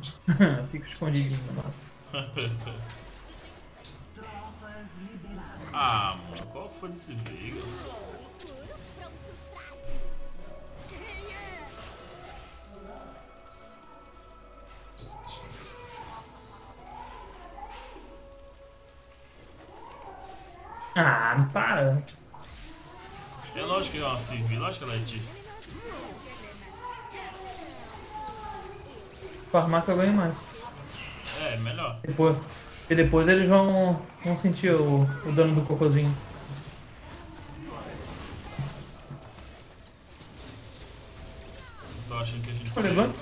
Fica escondidinho no mato. Ah, mano, qual foi desse Veiga? Ah, para. É lógico que é uma civil, lógico que ela é de. Farmar que eu ganho mais. É, melhor. Depois, e depois eles vão sentir o dano do cocôzinho. Tô achando que a gente Pô, se. levanta.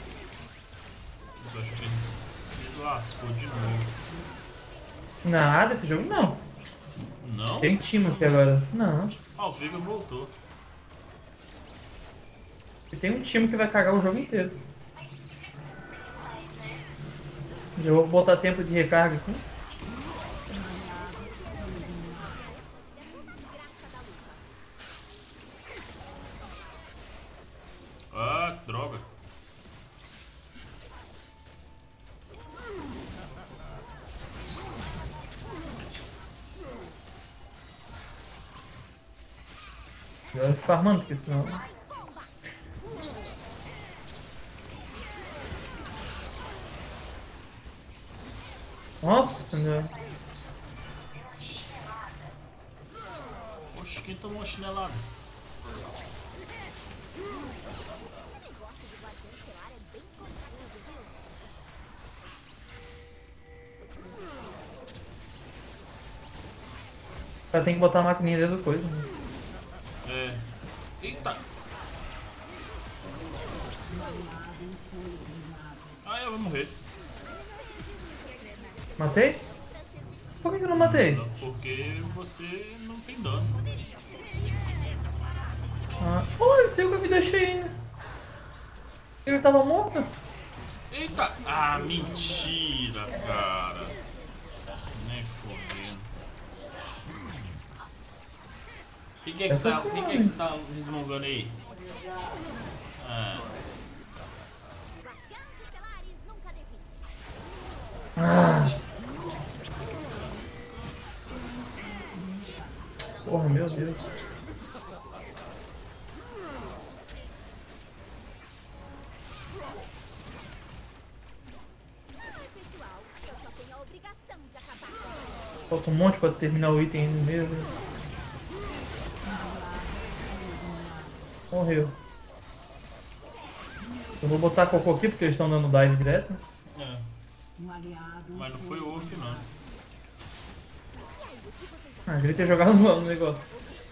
Tô achando que a gente se lascou de novo. Nada, esse jogo não. Não? Tem time aqui agora. Não. Ah, o Veiga voltou. E tem um time que vai cagar o jogo inteiro. Já vou botar tempo de recarga aqui. Ah, droga. Eu vou farmando, porque senão. Nossa, meu. Oxe, quem tomou uma chinelada? O cara tem que botar a maquininha dentro do coisa. Né? É. Eita! Ah, eu vou morrer. Matei? Por que eu não matei? Não, porque você não tem dano. Ah, olha, esse eu que eu me deixei ainda. Ele tava morto? Eita! Ah, mentira, cara. Nem fodendo. Quem que é que você tá resmungando aí? Ah, Ah, porra, meu Deus. Falta um monte pra terminar o item ainda mesmo. Morreu. Eu vou botar cocô aqui porque eles estão dando dive direto. é. Mas não foi o Orc, não. Ah, devia ter jogado no negócio.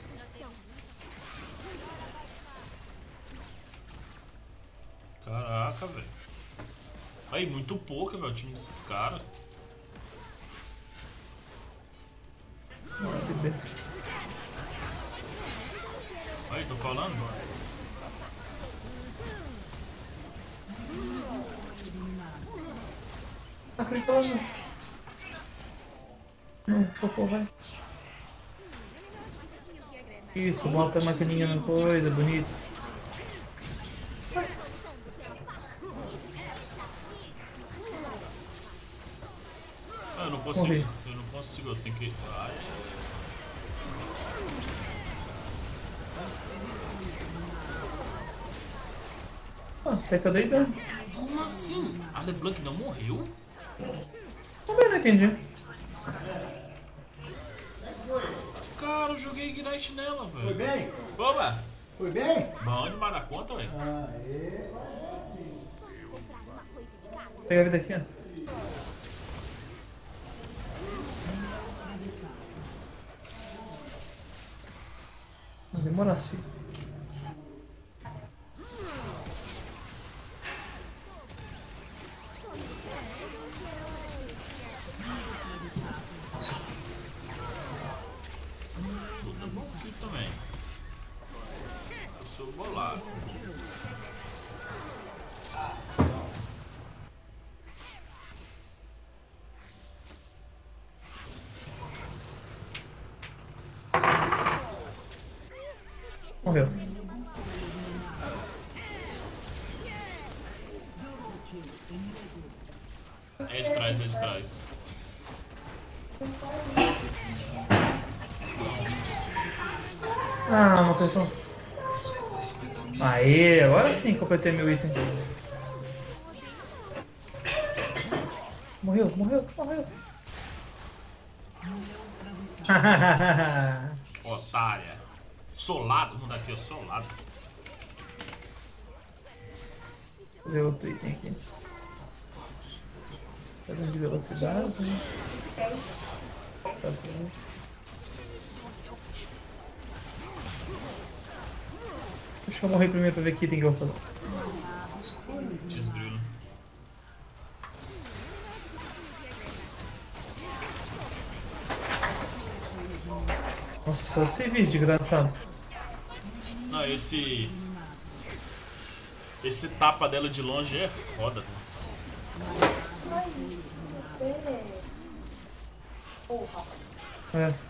Caraca, velho. Aí, muito pouco, velho, o time desses caras. Aí, tô falando? Tá clicando. Não, cocô, vai. Isso, bota a maquininha na coisa, bonito. Ah, eu não consigo. Morri. Eu não consigo, eu tenho que. Ai. Ah, até que eu dei dano. Como assim? A LeBlanc não morreu? Também não entendi. Cara, eu joguei Ignite nela, velho. Foi bem? Oba! Foi bem? Bom demais na conta, velho. Aê. Pega a vida aqui, ó. Vai demorar assim. Tudo bom aqui também. Eu sou bolado. É de trás, é de trás. Ah, uma pessoa. Aê, agora sim completei meu item. Morreu, morreu, morreu. Otária. Solado, vamos dar aqui, ó, solado. Fazer outro item aqui. Fazendo de velocidade. Tá certo. Deixa eu morrer primeiro pra ver que item que eu vou fazer. Desgrilo. Nossa, esse vídeo desgraçado. Não, esse tapa dela de longe é foda. É.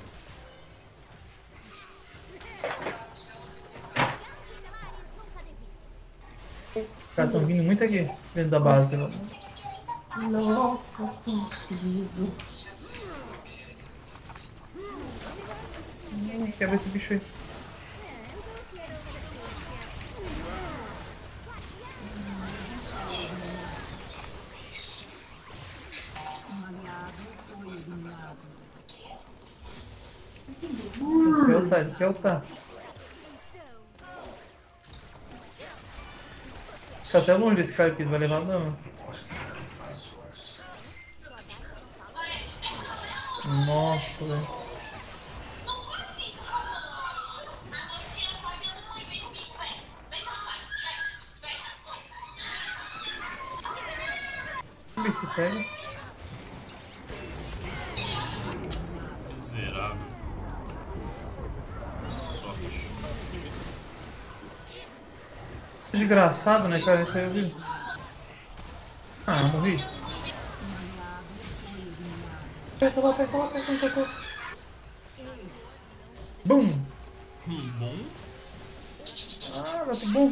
Os caras estão vindo muito aqui dentro da base. Nossa, quebra esse bicho aí. Ele quer ultar. Fica até longe desse cara aqui, não vai levar não. Nossa, velho. Vamos ver se pega. Miserável. Sorte. Desgraçado, né, cara? Isso aí eu vi. Ah, morri. Aperta lá, aperta lá, aperta lá. Bum! Bom. Ah, vai ser bom.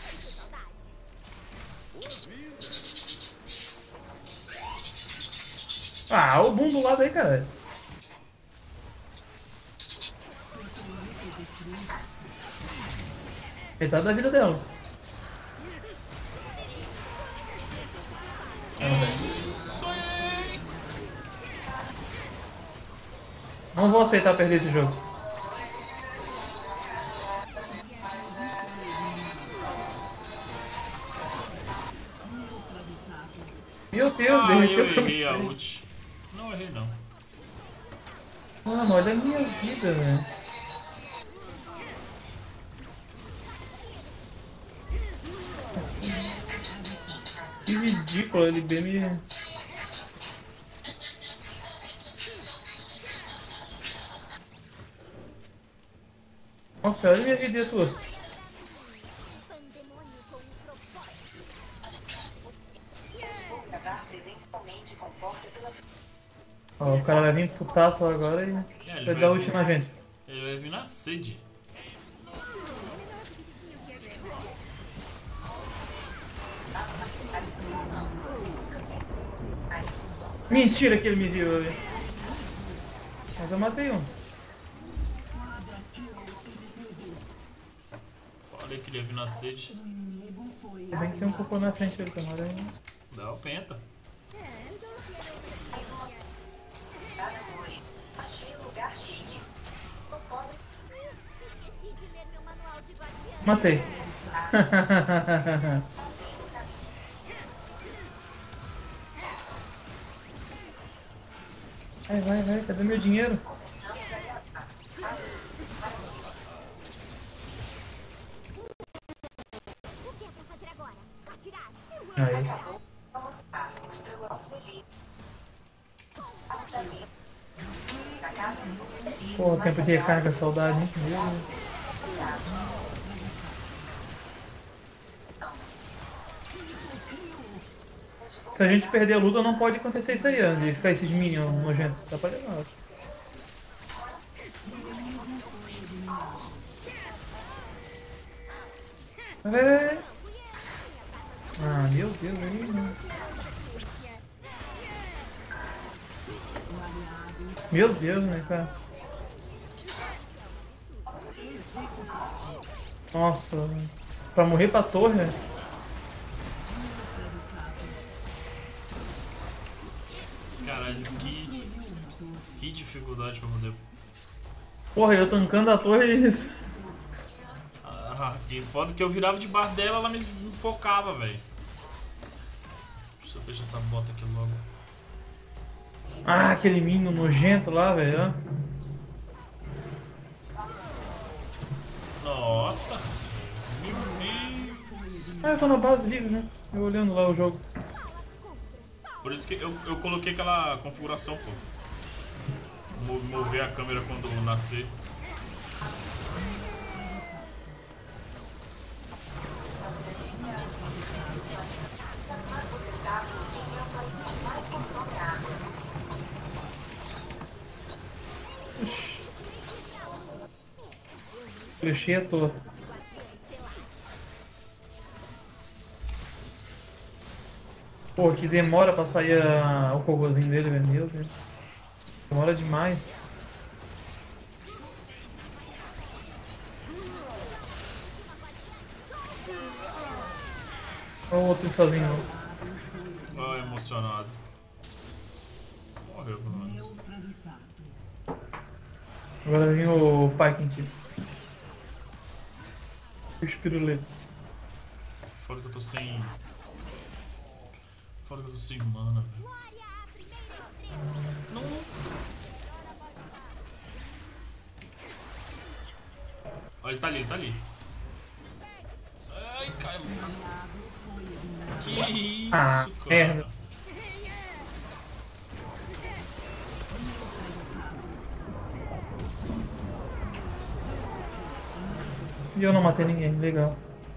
Ah, o boom do lado aí, cara. Metade da vida dela. Não vou aceitar perder esse jogo. Meu Deus, Ah, eu derreteu errei a tudo. ult. Não errei não. Mano, olha a minha vida, velho. Que ridículo, ele bem me... Nossa, olha a minha vida tua. Ó, o cara vai vir putaço agora e Ele vai vai dar vir. ult na gente. Ele vai vir na sede. Mentira que ele me viu ali. Mas eu matei um. Falei que ele ia vir na sede. Bem que tem um cocô na frente dele, tomara aí. Dá o penta. Matei. Vai, cadê meu dinheiro? Aí. Pô, tempo de recarga, saudade, hein? Meu Deus. Se a gente perder a luta, não pode acontecer isso aí, antes de ficar esses minions nojentos. Tá pra levar. Vai. Ah, meu Deus, aí, mano. Meu Deus, né, cara? Nossa, pra morrer pra torre, né? Caralho, que dificuldade pra poder. Porra, eu tancando a torre e... Ah, e foda que eu virava de bar dela, ela me focava, velho. Deixa eu fechar essa bota aqui logo. Ah, aquele menino nojento lá, velho. Nossa! Meu Deus! Ah, eu tô na base livre, né? Eu olhando lá o jogo. Por isso que eu coloquei aquela configuração, pô. Mover a câmera quando nascer. Flechei à toa. Pô, que demora pra sair o cocôzinho dele, velho. Meu Deus. Demora demais. Olha o outro sozinho. Ah, emocionado. Morreu, pelo menos. Agora vem o pai quente. O espirulito. Fora que eu tô sem. Fora que eu tô sem mana, velho. Não. Olha, ele tá ali, ele tá ali. Ai, caramba. Que isso, Ah, cara. merda. E eu não matei ninguém, legal.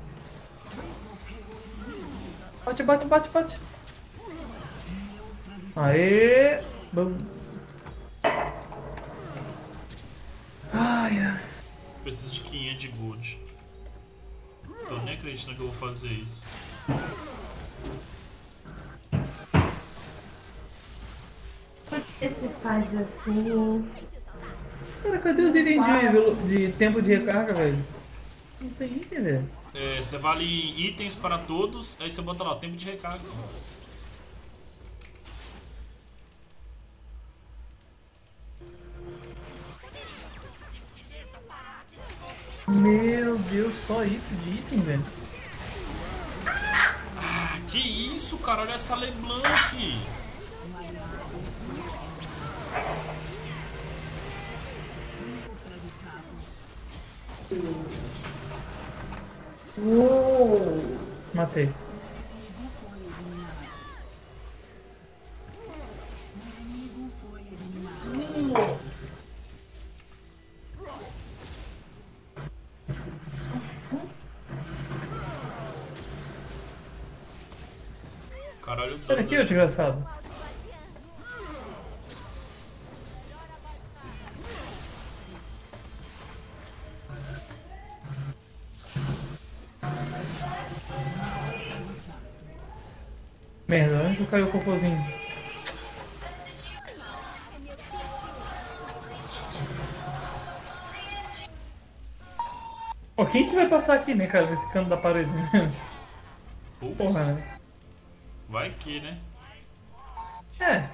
Bate, bate, bate, bate. Aê! Bum. Ai, ai. Preciso de 500 de gold. Tô nem acreditando que eu vou fazer isso. Por que se faz assim? Cara, cadê os itens de tempo de recarga, velho? Não tem item, velho. É, você vale itens para todos, aí você bota lá, tempo de recarga. Meu Deus, só isso de item, velho. Ah, que isso, cara? Olha essa LeBlanc. Matei. Caralho, o Sai dano daqui, ô desse... desgraçado. Merda, onde caiu o cocôzinho? Pô, quem que vai passar aqui, né, cara, nesse canto da parede? Ups. Porra, né? Vai que, né? É.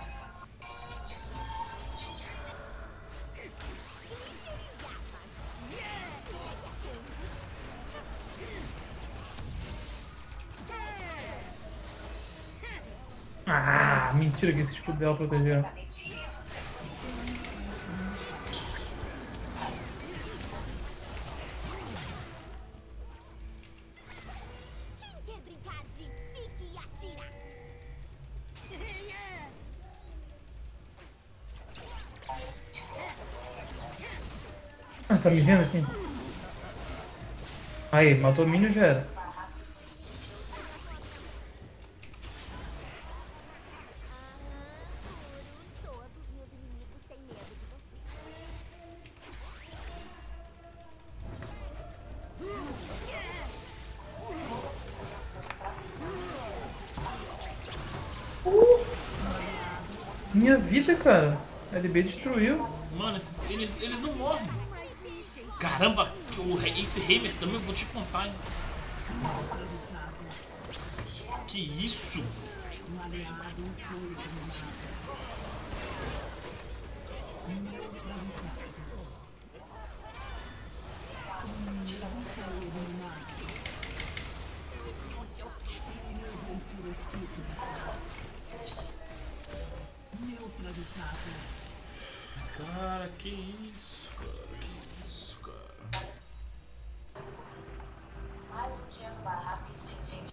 Ah, mentira que esse escudo dela protegeu. Quer brincar de pique e atira? Ah, tá me vendo aqui? Aí, matou o Minion já era. Todos meus inimigos têm medo de você. Minha vida, cara. A LB destruiu. Mano, eles não morrem. Caramba, esse Heimer também eu vou te contar, hein? Que isso? Cara, que isso, cara? Que isso, cara? Mais um dia no barraco e sim, gente.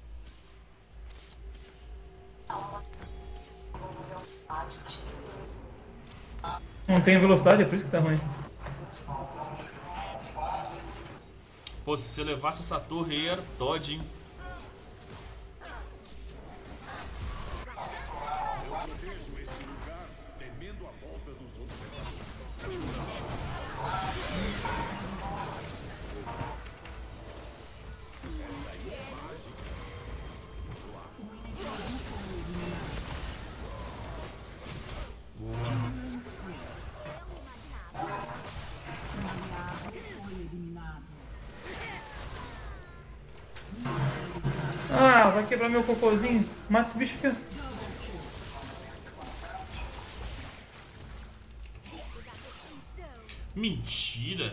Não tem velocidade, é por isso que tá ruim. Pô, se você levasse essa torre aí, era Todd, hein? Ah, vai quebrar meu cocôzinho. Mata esse bicho aqui. Mentira!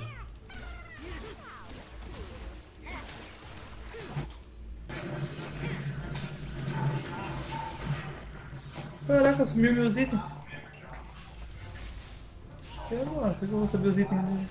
Caraca, sumiu meus itens. Eu acho que eu vou saber os itens dele.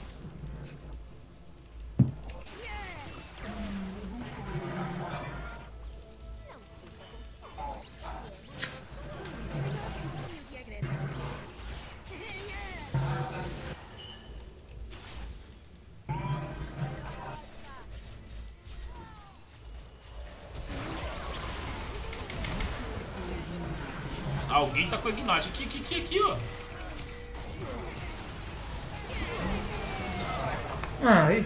Alguém tá com Ignite. Aqui, ó. Ah, aí.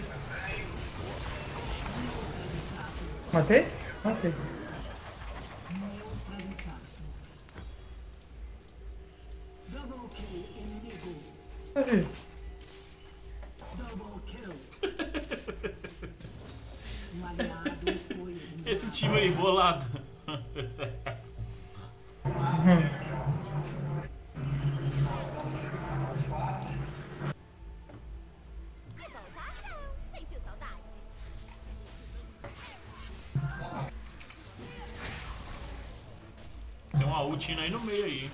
Matei? Matei. Cadê? Esse time aí, bolado. De volta à ação. Sentiu saudade? Tem uma ult indo aí no meio aí.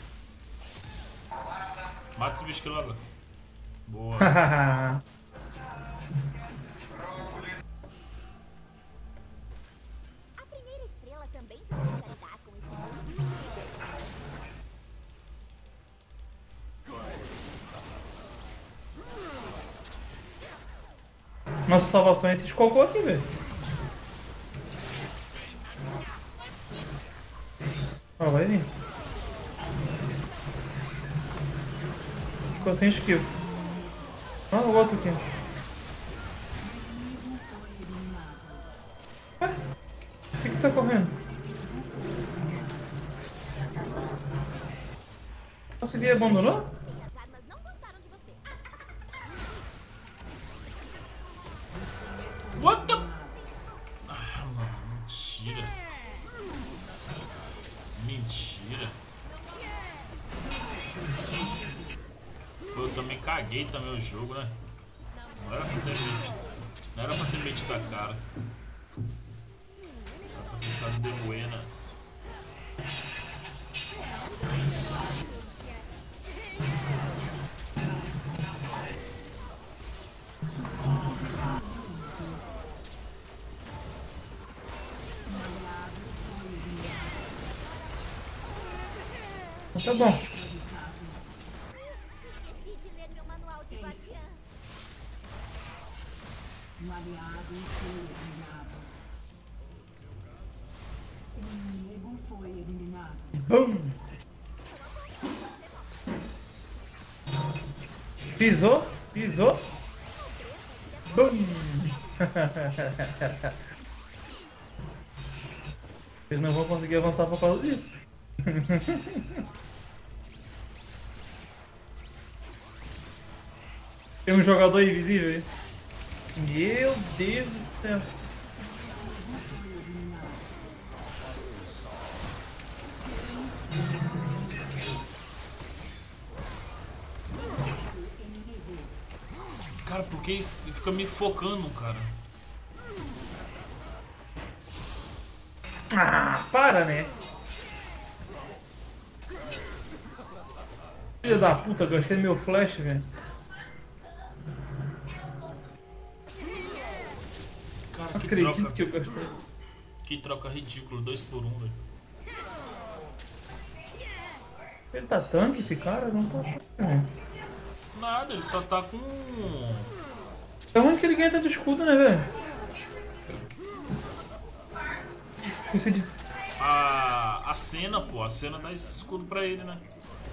Mata esse bicho aqui logo. Boa. A primeira estrela também precisa lidar com esse mundo. Nossa salvação é esses cocô aqui, velho. Ó, vai vir. Ficou sem skill. Ah, o outro aqui. Ué? O que tá correndo? Consegui abandonou? As armas não gostaram de você. What the... Ah, mano, mentira. Mentira. Pô, eu também caguei também o jogo, né? Não era pra ter metido. Não era pra ter metido a cara. Era pra ter ficado de buenas. Tá bom. Esqueci de ler meu manual de guardiã. Bum. Pisou, pisou. Bum. Eles não vão conseguir avançar por causa disso. Tem um jogador invisível aí. Meu Deus do céu. Cara, por que isso? Ele fica me focando, cara. Ah, para, né? Filho da puta, gastei meu flash, velho. Cara, Não que acredito troca. que eu gastei. Que troca ridículo, 2 por 1, velho. Ele tá tanque, esse cara? Não tá tanque, velho. Nada, ele só tá com. É onde que ele ganha tanto escudo, né, velho? Esse de... A cena, pô. A cena dá esse escudo pra ele, né?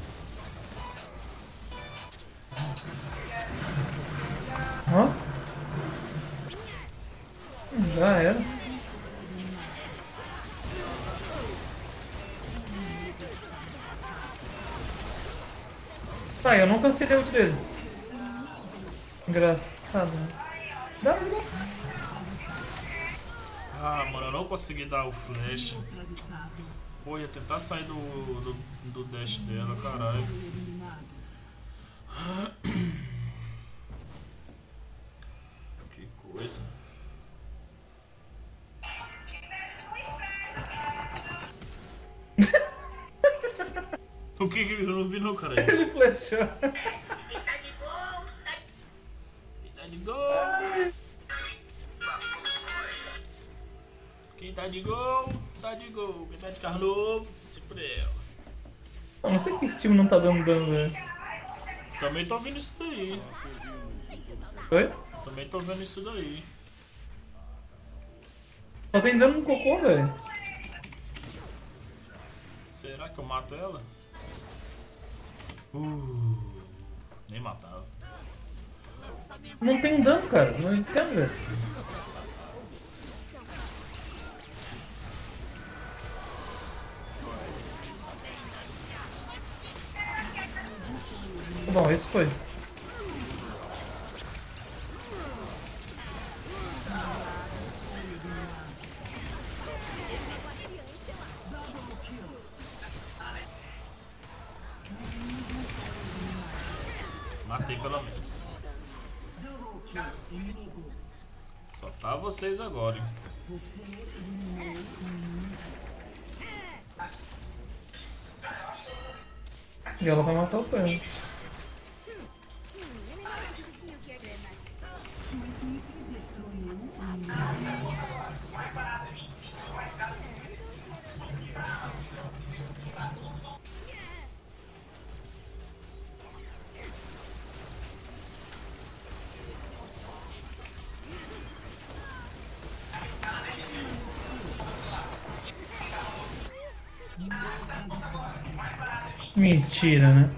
Ó. Já era. Tá, eu não cancelei o dele. Engraçado, né? Dá. Ah, mano, eu não consegui dar o flash. Pô, ia tentar sair do dash dela, caralho. Que coisa. O que que eu não vi não, cara? Ele flechou. Quem tá de gol? Quem tá de gol? Tá de gol. Quem tá de carro novo? Se preu. Eu não sei que esse time não tá dando dano, velho. Também tô vendo isso daí. Oi? Também tô vendo isso daí. Tá vem dano no cocô, velho. Será que eu mato ela? Nem matava. Não tem dano, cara. Não entendo, velho. Bom, esse foi. Matei pelo menos. Só tá vocês agora, hein? E ela vai matar o pé. Mentira, né?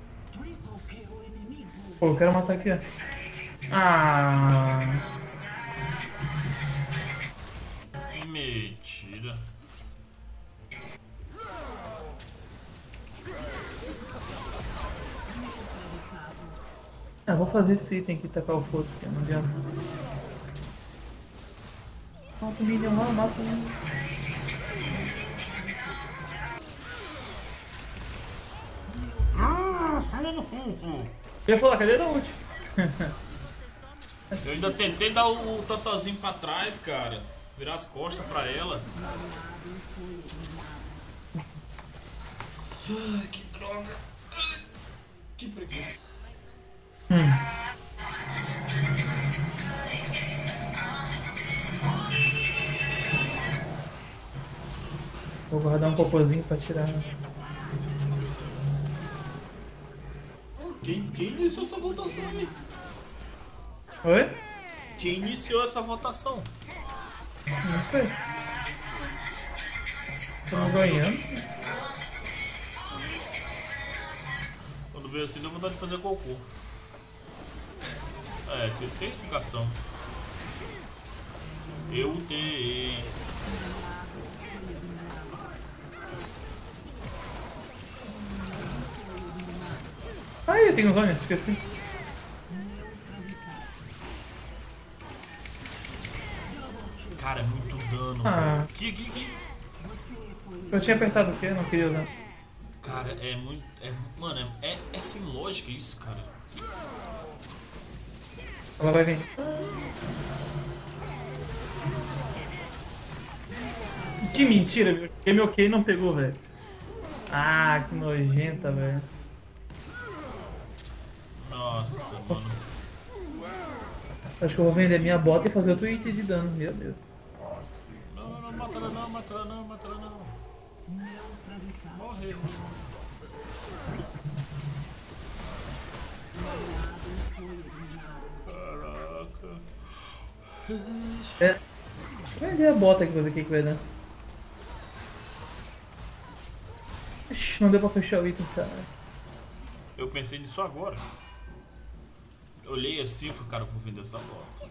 Pô, eu quero matar aqui, ó. Ah, Mentira. eu vou fazer esse item aqui, tacar o fogo aqui, não adianta. Mata o minion lá, mata o minion. Eu ia falar, cadê da ult? Eu ainda tentei dar o totozinho pra trás, cara. Virar as costas pra ela. Ai, que droga. Ai, que preguiça. Vou guardar um cocôzinho pra tirar. Quem iniciou essa votação aí? Oi? Quem iniciou essa votação? Não sei. Estamos ganhando. Quando veio assim, deu vontade de fazer cocô. É, tem explicação. Eu tenho. Aí, tem um Zônia, esqueci. Aqui. Eu tinha apertado o quê? Não queria usar. Cara, é muito. Mano, é sem lógica isso, cara. Ela vai vir. Que mentira, meu. Game ok não pegou, velho. Ah, que nojenta, velho. Nossa, mano. Acho que eu vou vender minha bota e fazer outro item de dano, meu Deus. Não, mata ela não. Morreu. Caraca. É. Vou vender a bota aqui pra ver o que vai dar. Ixi, não deu pra fechar o item, cara. Eu pensei nisso agora. Olhei assim e falei, cara, eu vou vender essa bota.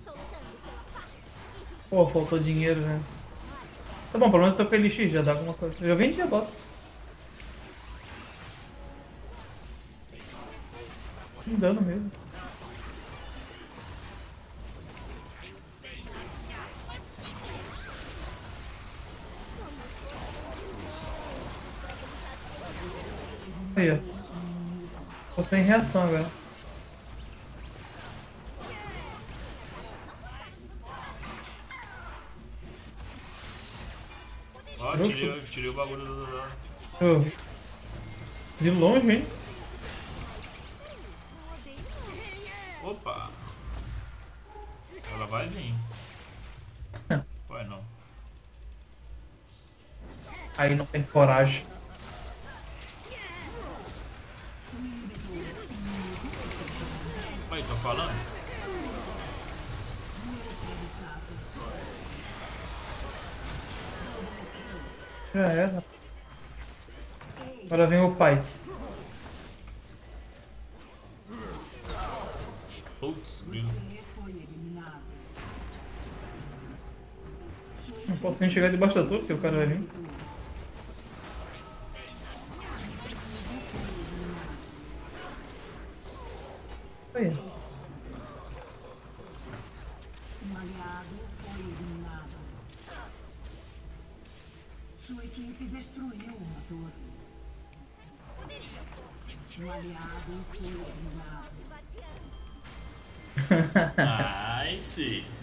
Pô, faltou dinheiro, né? Tá bom, pelo menos eu tô com LX, já dá alguma coisa. Eu já vendi a bota. Um dano mesmo. Aí, ó. Tô sem reação agora. Ó, tirei o bagulho do... Oh. De longe, hein? Opa! Ela vai vir. Vai não. Aí não tem coragem. Aí, tô falando? Já era. Agora vem o pai. Putz, grilo. Não posso nem chegar debaixo da torre, porque o cara vai vir. Aí. Um aliado foi eliminado. Sua equipe destruiu uma torre. Um aliado foi eliminado. Nice!